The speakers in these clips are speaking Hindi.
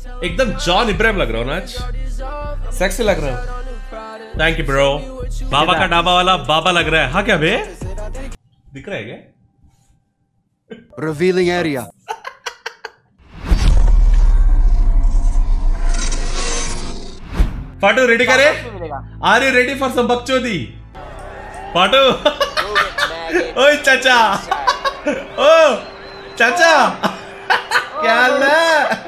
एकदम जॉन इब्राहिम लग रहा हो ना आज, सेक्सी लग रहा हो। Thank you bro. बाबा का ढाबा वाला बाबा लग रहा है। हाँ क्या बे, दिख रहा है क्या? Revealing area. पाटू रेडी करे? Are you ready for some बकचोदी? पाटू ओए चाचा, ओ चाचा क्या हाल है?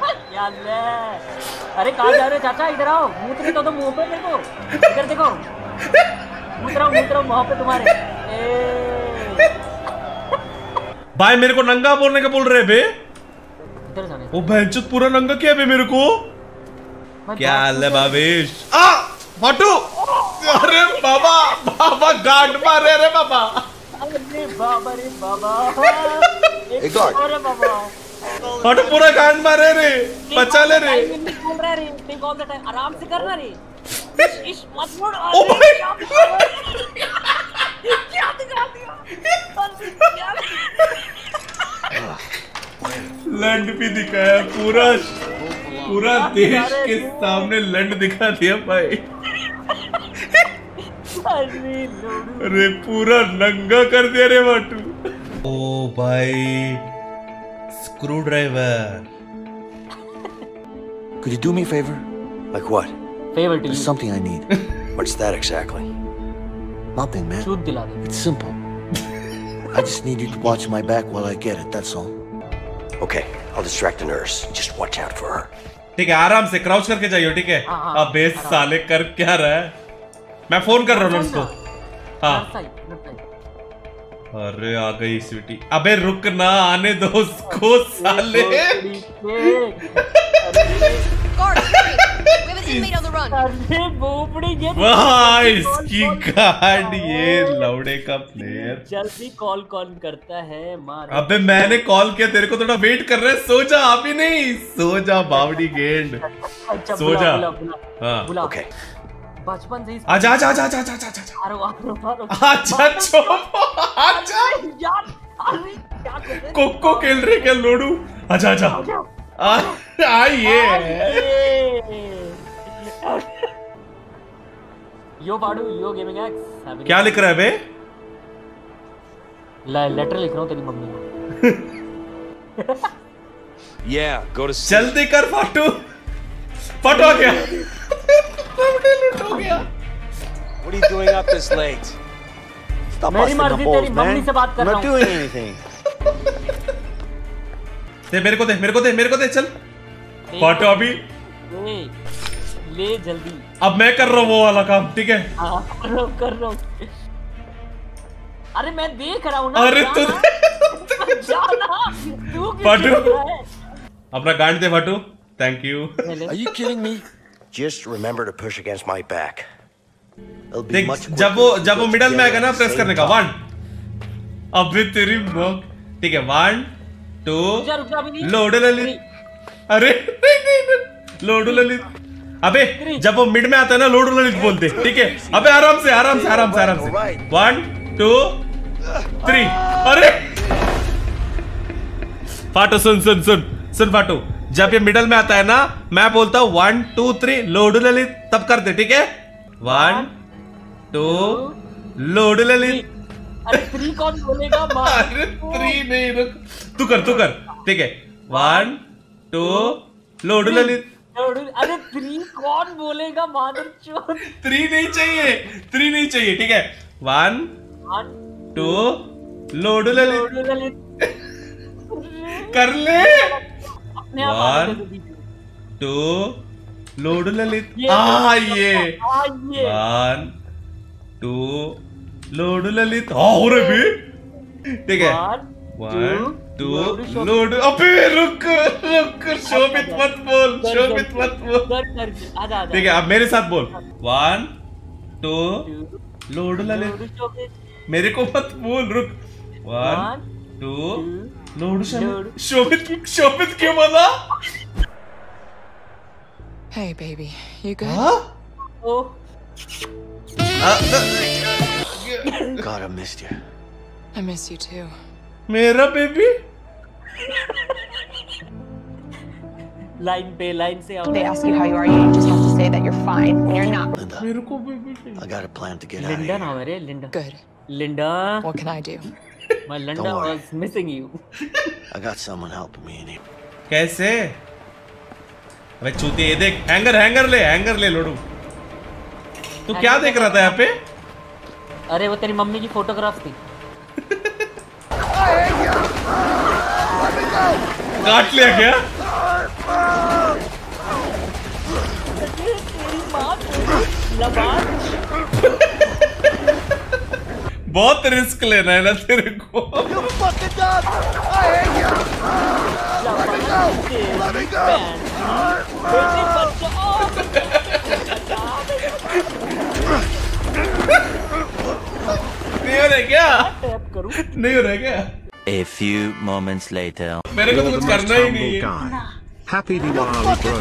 अरे कहाँ जा रहे हो चाचा? इधर आओ, मूत्र तो मुंह पे देखो, इधर देखो, मूत्र मुंह पे तुम्हारे। भाई मेरे को नंगा बोलने का बोल रहे बे। इधर जाने। ओ भैंचोद पूरा नंगा किया बे मेरे को। क्या हाल है भावेश? फाटू, अरे बाबा बाबा गांड मारे रे बाबा। अरे बाबा रे बाबा, एक और। अरे बाबा फाटू पूरा गांड मारे रे, बचा ले रे। बोल रहा रे, टेक ऑल द टाइम, आराम से करना रे। इस मत मोड़। ओ भाई क्या दिखा दिया? लंड भी दिखाया, पूरा देश के सामने लंड दिखा दिया भाई। अरे पूरा नंगा कर दिया रे बाटू। ओ भाई screwdriver. Could you do me a favor? Like what? Favor to There's you. something I need. What's that exactly? Nothing, man. दूध दिला दे। It's simple. I just need you to watch my back while I get it, that's all. Okay, I'll distract the nurse. Just watch out for her. ठीक है, आराम से क्राउच करके जाइयो, ठीक है? अबे साले कर क्या रहा है? मैं फोन कर रहा हूँ उसको। हाँ। अरे आ गई स्वीटी। अबे रुक ना, आने दो उसको साले। वाह इसकी गार्ड, ये लौड़े का प्लेयर। जल्दी कॉल कौन करता है मार। अबे मैंने कॉल किया, तेरे को थोड़ा वेट कर रहे हैं। सो जा, अभी नहीं, सो जा बावड़ी गेंड, सो जा। हाँ Okay. बचपन से आजा आजा आजा आजा आजा आजा आजा आजा। कोको खेल रहे क्या लोडू? आजा आजा आइए। यो पाडू, यो गेमिंग एक्स। क्या लिख रहा है बे? लेटर लिख रहा हूँ तेरी मम्मी को। Yeah, go to sleep. जल्दी कर फाटू, फाटू आ गया। लूट हो गया। What are you doing up this late? Stop मेरी busting my मर्जी, balls, तेरी मम्मी man. से बात कर I'm रहा not हूँ। doing anything. दे मेरे को, दे मेरे को, दे मेरे को, दे चल। फाटू अभी ले जल्दी। अब मैं कर रहा हूँ वो वाला काम, ठीक है? हाँ कर रहा हूँ। अरे मैं देख रहा हूँ ना। अरे तू फाटू अपना गांड दे फाटू। Thank you. Are you kidding me? Just remember to push against my back. It'll be देख much जब quicker वो मिडल में आएगा ना, प्रेस करने का। 1 अबे तेरी मौत, ठीक है? 1 2 लोड ललित। अरे लोड ललित। अबे जब वो मिड में आता है ना, लोड ललित बोलते, ठीक है? अबे आराम से आराम से आराम से आराम से। 1 2 3। अरे फाटू सुन सुन सुन सुन फाटू, जब ये मिडल में आता है ना, मैं बोलता हूँ 1 2 3 लोड ललित, तब करते, ठीक है? 1 2 लोड ललित। अरे 3 कौन बोलेगा? अरे 3 नहीं, रुक, तू कर, ठीक है? 1 2 लोड ललित। अरे 3 कौन बोलेगा? मादरचोद। 3 नहीं चाहिए, 3 नहीं चाहिए, ठीक है? 1 2 लोड ललित। कर ले। 1 2 लोड ललित। ये 1 2 लोड ललित। हो रहे भी, ठीक है? 1 2 लोड। अबे रुक, शोभित मत बोल, शोभित मत बोल, ठीक है? अब मेरे साथ बोल। 1 2 लोड ललित। मेरे को मत बोल, रुक। 1 2 लोड शोभित क्यों बोला? Hey baby, you good? Oh. God, I missed you. I miss you too. मेरा बेबी। लाइन से आओ। They ask you how you are, you just have to say that you're fine when you're not. Linda, मेरे को भी I got a plan to get out of Linda here. नाम है रे, Linda. Good. Linda, What can I do? my Linda Don't worry. was missing you. I got someone helping me in here. कैसे? अबे चूतिया, ये देख, हैंगर ले लोडू। तू क्या देख रहा था यहाँ पे? अरे वो तेरी मम्मी की फोटोग्राफ थी। काट लिया क्या? बहुत रिस्क लेना है ना तेरे को। नहीं हो रहा क्या? नहीं हो रहा क्या? A few moments later. मेरे को तो कुछ करना ही नहीं है। Happy Diwali, bro.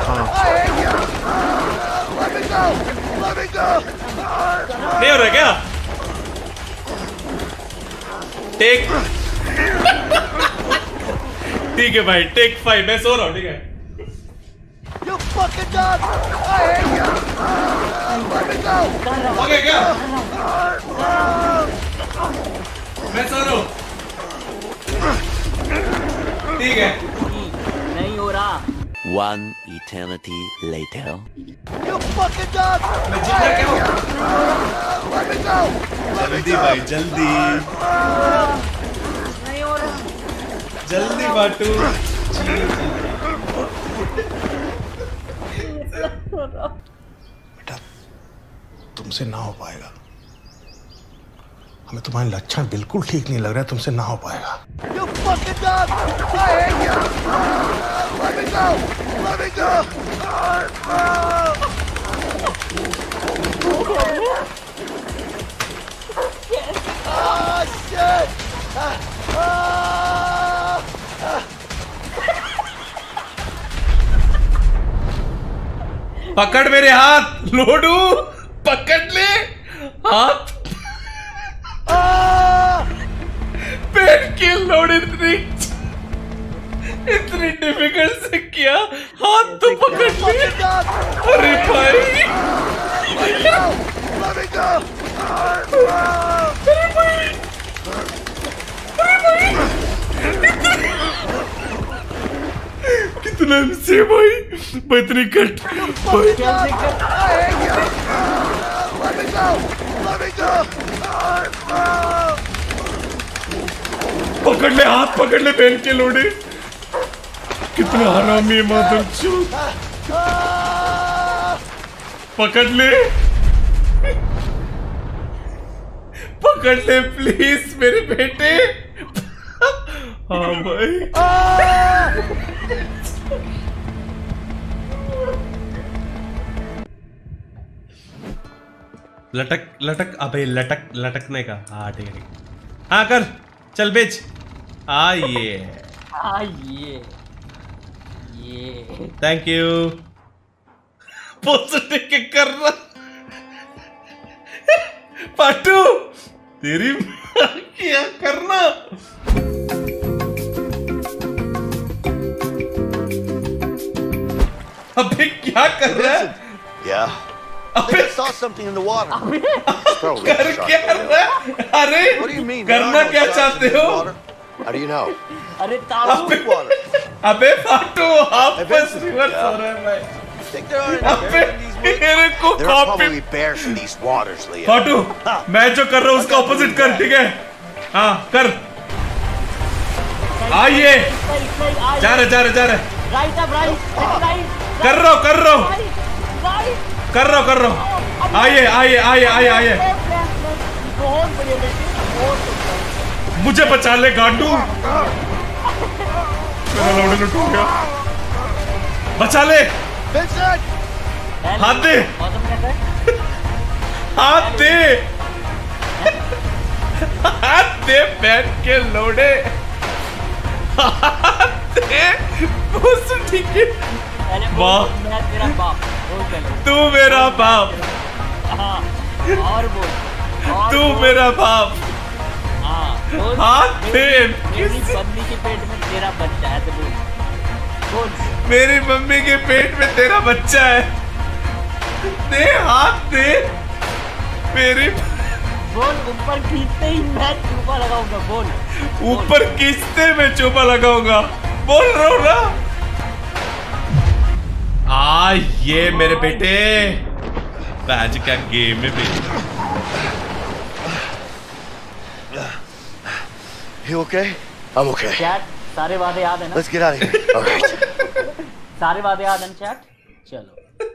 नहीं हो रहा क्या? टेक ठीक है भाई, टेक 5। मैं सो रहा हूँ, ठीक है? हो गया क्या? मैं सो रहा हूँ, ठीक है? नहीं हो रहा। One eternity later. मैं जिंदा क्या हूँ? जल्दी भाई, जल्दी नहीं हो रहा। जल्दी बाटू। बेटा, तुमसे ना हो पाएगा। हमें तुम्हारे लक्षण बिल्कुल ठीक नहीं लग रहा है, तुमसे ना हो पाएगा। पकड़ मेरे हाथ लोडू, पकड़ ले हाथ। पेन की लोड इतनी डिफिकल्ट से किया, हाथ तो पकड़ ले। अरे भाई, कितना से भाई, इतनी कट भाई। पकड़ ले हाथ, पकड़ ले पहन के लोडे। कितना हरामी माधव चूत। पकड़ ले, पकड़ ले प्लीज मेरे बेटे। हाँ भाई, लटक लटक, अबे लटक, लटकने का। हाँ ठीक है, हाँ कर, चल बेच। ये थैंक यू। पॉजिटिव के कर रहा पाटू, तेरी क्या करना। अबे क्या कर रहा है? Yeah. I think I saw something in the water. Probably कर a shark. क्या रहा है? अरे What do you mean? करना क्या चाहते हो? How do you know? अरे ताऊ, Water. अबे फाटू, आप बस Eventually, रिवर्स yeah. हो रहे हैं भाई। Think there are any अबे bears in these woods? मेरे को There are copy. probably bears in these waters, Leo. फाटू, मैं जो कर रहा हूँ उसका ऑपोजिट कर, ठीक है? हाँ कर। आइए, जा रहे जा रहे जा रहे। राइट अब राइट कर रहा हूँ, कर रहा हूँ, राइट। कर रहा हूँ, कर रहा हूँ। आइए आइए आइए आइए आइए। बहुत बढ़िया बेटे, बहुत बढ़िया। मुझे बचा ले गांडू। मेरा लोड लुट हो गया। बचा ले, Vincent! हाथ दे, मौसम कैसा है? हाथ दे, हाथ दे बैठ के लोडे, हाथ दे। बस ठीक है। पहले बोल, वाह। मैं तेरा बाप। बोल पहले। तू मेरा बाप, हाँ, और बोल। और तू बोल। मेरा बाप। हाँ, बोल। हाथ दे, मेरी किस- बन्नी के पेट में तेरा बच्चा है, तो बोल। बोल मेरी मम्मी के पेट में तेरा बच्चा है, दे हाथ दे मेरी। बोल ऊपर खींचते ही मैं चूपा लगाऊंगा। बोल ऊपर खींचते मैं चूपा लगाऊंगा। बोल रहा हूँ ना। ये मेरे बेटे आज क्या गेम है बेटे। You okay? I'm okay. Chat सारे वादे याद है ना? Let's get out of here. All right. सारे वादे याद है ना चैट? चलो।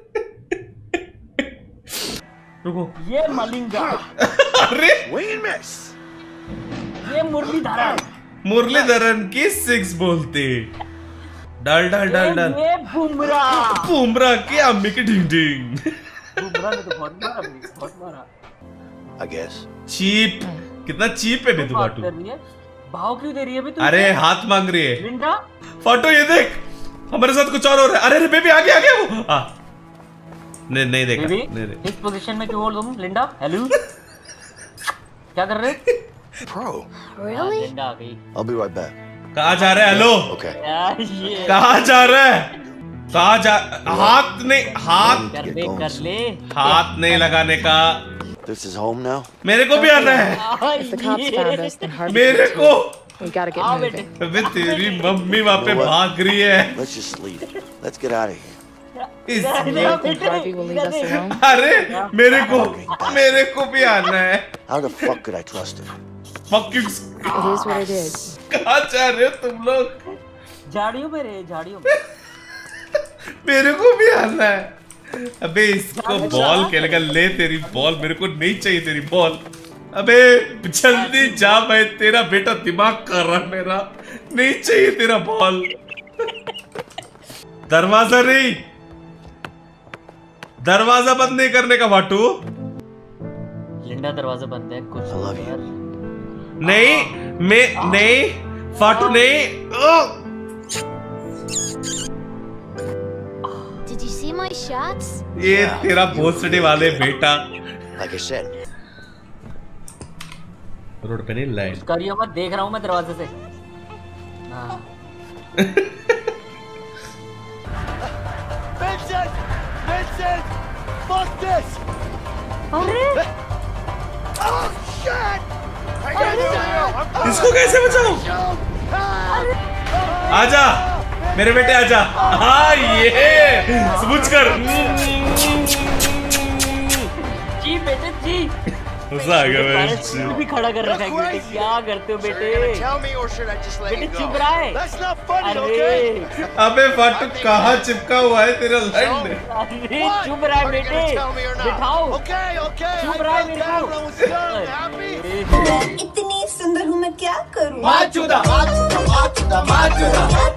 रुको। ये मलिंगा। अरे Wait, miss. ये मुरलीधरन। मुरलीधरन की 6 बोलते। डाल डाल डाल डाल। ये बुमराह। बुमराह की अम्मी की ढिंग ढिंग। बुमराह ने तो बहुत मारा भाई, बहुत मारा। I guess. चीप, कितना चीप है बेतु फाटू। भाव क्यों दे रही है बे तू? अरे हाथ मांग रही है लिंडा। फाटू ये देख, हमारे साथ कुछ और हो रहा है। अरे बेबी आ गया वो। नहीं देखा। नहीं। इस पोजीशन में क्यों हो तुम लिंडा? हेलो क्या कर रहे? Pro. Really? लिंडा आ गई। I'll be right back. कहाँ जा रहा है? Hello Okay. ये कहाँ जा रहा है? कहाँ जा? हाथ नहीं, कर ले। हाथ नहीं लगाने का। This is home now. मेरे को भी आना है। If the cops found us, then Harvey. मेरे को। We gotta get moving. अबे तेरी मम्मी वहाँ पे भाग रही है। Let's just leave. Let's get out of here. Think Harvey will leave us alone? अरे मेरे को भी आना है। How the fuck could I trust him? Fucking It is what it is. कहाँ जा रहे हो तुम लोग? झाड़ियों में रे, झाड़ियों में। मेरे को भी आना है। अबे इसको बॉल खेलेगा। ले तेरी बॉल, मेरे को नहीं चाहिए तेरी बॉल। अबे जल्दी जा भाई, तेरा बेटा दिमाग कर रहा है मेरा। नहीं चाहिए तेरा बॉल। दरवाजा नहीं, दरवाजा बंद नहीं करने का वाटू। लिंडा दरवाजा बंद है कुछ। I love you. नहीं फाटू नहीं। Did you see my shots? ये तेरा भोसड़ी वाले बेटा। Like I said. रोड पे नहीं लाइन करियो मत, देख रहा हूँ मैं दरवाजे से। हाँ। Vincent! Fuck this! अरे Oh shit! इसको कैसे बचाऊं? आजा मेरे बेटे आजा। हाँ ये समझ कर। जी बेटे जी। मजा आ गया मेरे। तू भी खड़ा कर रखा है बेटे, क्या करते हो बेटे? बेटे चुप रहा है। अरे अबे फाटू कहाँ चिपका हुआ है तेरा लैंड? अरे चुप रहा है बेटे, बिठाओ। चुप रहा है मेरे को। इतनी सुंदर हूँ मैं क्या करूँ? माचुदा